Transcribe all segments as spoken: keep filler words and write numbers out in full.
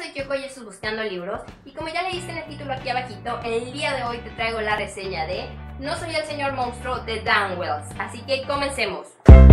soy Kyoko y estoy buscando libros, y como ya leíste en el título aquí abajito, el día de hoy te traigo la reseña de No soy el señor monstruo de Dan Wells, así que comencemos.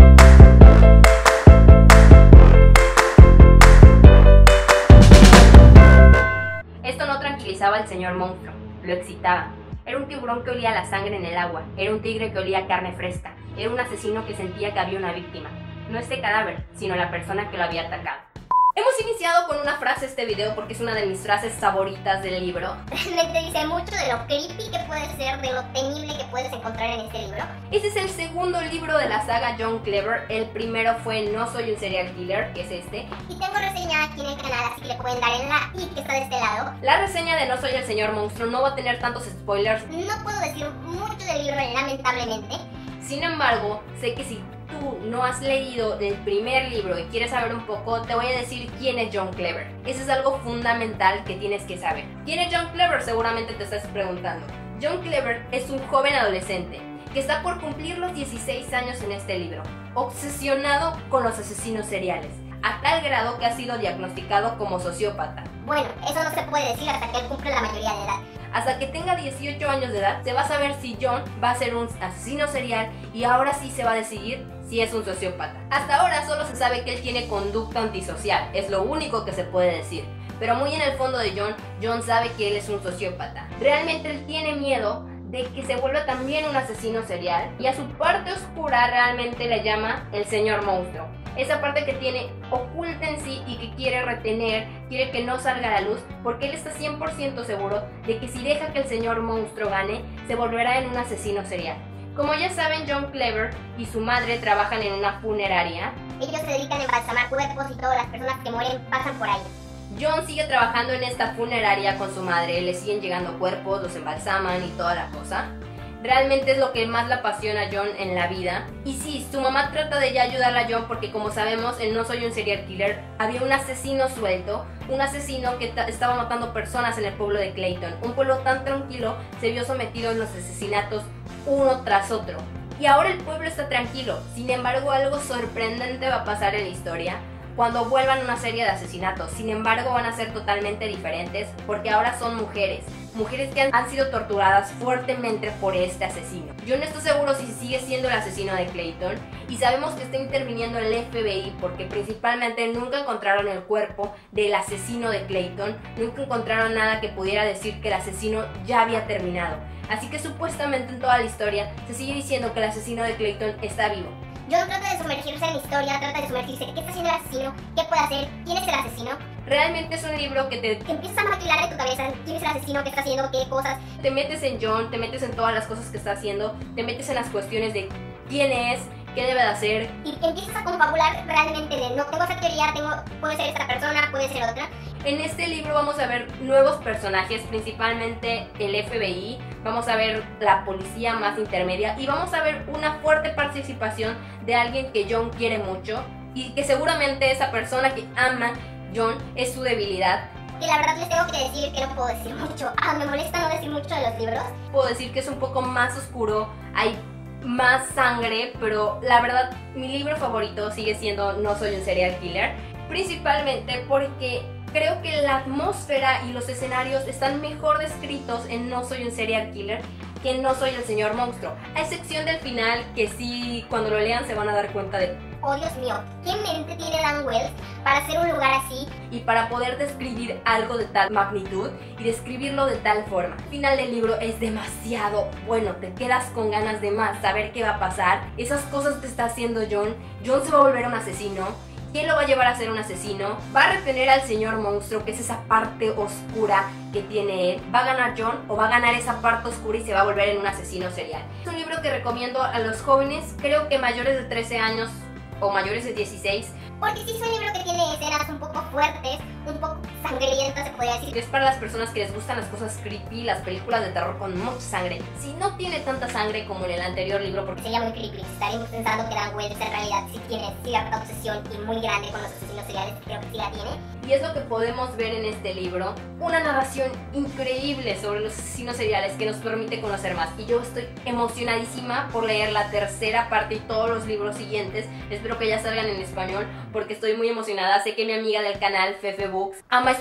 Esto no tranquilizaba al señor monstruo, lo excitaba. Era un tiburón que olía la sangre en el agua, era un tigre que olía carne fresca, era un asesino que sentía que había una víctima. No este cadáver, sino la persona que lo había atacado. Hemos iniciado con una frase este video porque es una de mis frases favoritas del libro. Realmente dice mucho de lo creepy que puede ser, de lo temible que puedes encontrar en este libro. Este es el segundo libro de la saga John Clever. El primero fue No soy un serial killer, que es este. Y tengo reseña aquí en el canal, así que le pueden dar en la i que está de este lado. La reseña de No soy el señor monstruo no va a tener tantos spoilers. No puedo decir mucho del libro, lamentablemente. Sin embargo, sé que si tú no has leído el primer libro y quieres saber un poco, te voy a decir quién es John Clever. Eso es algo fundamental que tienes que saber. ¿Quién es John Clever? Seguramente te estás preguntando. John Clever es un joven adolescente que está por cumplir los dieciséis años en este libro, obsesionado con los asesinos seriales, a tal grado que ha sido diagnosticado como sociópata. Bueno, eso no se puede decir hasta que él cumple la mayoría de edad. Hasta que tenga dieciocho años de edad, se va a saber si John va a ser un asesino serial y ahora sí se va a decidir si es un sociópata. Hasta ahora solo se sabe que él tiene conducta antisocial, es lo único que se puede decir. Pero muy en el fondo de John, John sabe que él es un sociópata. Realmente él tiene miedo de que se vuelva también un asesino serial y a su parte oscura realmente le llama el señor monstruo. Esa parte que tiene oculta en sí y que quiere retener, quiere que no salga a la luz, porque él está cien por ciento seguro de que si deja que el señor monstruo gane, se volverá en un asesino serial. Como ya saben, John Clever y su madre trabajan en una funeraria. Ellos se dedican a embalsamar cuerpos y todas las personas que mueren pasan por ahí. John sigue trabajando en esta funeraria con su madre, le siguen llegando cuerpos, los embalsaman y toda la cosa. Realmente es lo que más le apasiona a John en la vida. Y sí, su mamá trata de ya ayudarla a John porque, como sabemos, en No soy un serial killer había un asesino suelto, un asesino que estaba matando personas en el pueblo de Clayton. Un pueblo tan tranquilo se vio sometido a los asesinatos uno tras otro. Y ahora el pueblo está tranquilo. Sin embargo, algo sorprendente va a pasar en la historia cuando vuelvan una serie de asesinatos. Sin embargo, van a ser totalmente diferentes porque ahora son mujeres. Mujeres que han, han sido torturadas fuertemente por este asesino. Yo no estoy seguro si sigue siendo el asesino de Clayton y sabemos que está interviniendo el F B I porque principalmente nunca encontraron el cuerpo del asesino de Clayton, nunca encontraron nada que pudiera decir que el asesino ya había terminado. Así que supuestamente en toda la historia se sigue diciendo que el asesino de Clayton está vivo. John trata de sumergirse en la historia, trata de sumergirse. ¿Qué está haciendo el asesino? ¿Qué puede hacer? ¿Quién es el asesino? Realmente es un libro que te... que empiezas a maquilar en tu cabeza quién es el asesino, qué está haciendo, qué cosas. Te metes en John, te metes en todas las cosas que está haciendo, te metes en las cuestiones de quién es, qué debe de hacer. Y empiezas a confabular realmente de, no, tengo esa teoría, tengo, puede ser esta persona, puede ser otra. En este libro vamos a ver nuevos personajes, principalmente el F B I, vamos a ver la policía más intermedia y vamos a ver una fuerte participación de alguien que John quiere mucho y que seguramente esa persona que ama John es su debilidad. Y la verdad les tengo que decir que no puedo decir mucho. Ah, me molesta no decir mucho de los libros. Puedo decir que es un poco más oscuro, hay más sangre, pero la verdad mi libro favorito sigue siendo No soy un serial killer, principalmente porque creo que la atmósfera y los escenarios están mejor descritos en No soy un serial killer que en No soy el señor monstruo, a excepción del final, que sí, cuando lo lean se van a dar cuenta de... Oh, Dios mío, ¿qué mente tiene Dan Wells para hacer un lugar así? Y para poder describir algo de tal magnitud y describirlo de tal forma. El final del libro es demasiado bueno, te quedas con ganas de más, saber qué va a pasar. Esas cosas que está haciendo John, John se va a volver un asesino. ¿Quién lo va a llevar a ser un asesino? ¿Va a retener al señor monstruo, que es esa parte oscura que tiene él? ¿Va a ganar John o va a ganar esa parte oscura y se va a volver en un asesino serial? Es un libro que recomiendo a los jóvenes, creo que mayores de trece años o mayores de dieciséis. Porque sí es un libro que tiene escenas un poco fuertes, un poco sangrientas se podría decir. Es para las personas que les gustan las cosas creepy, las películas de terror con mucha sangre. Si no tiene tanta sangre como en el anterior libro, porque sería muy creepy, estaríamos pensando que Dan Wells en realidad sí tiene cierta obsesión y muy grande con los asesinos seriales, creo que sí la tiene. Y es lo que podemos ver en este libro, una narración increíble sobre los asesinos seriales que nos permite conocer más. Y yo estoy emocionadísima por leer la tercera parte y todos los libros siguientes. Espero que ya salgan en español porque estoy muy emocionada. Sé que mi amiga del canal Fefe Books ama estos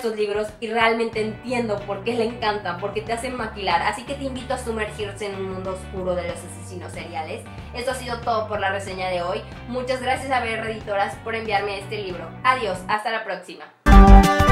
estos libros y realmente entiendo por qué le encantan, porque te hacen maquilar, así que te invito a sumergirse en un mundo oscuro de los asesinos seriales. Esto ha sido todo por la reseña de hoy. Muchas gracias a B R Editoras por enviarme este libro. Adiós, hasta la próxima.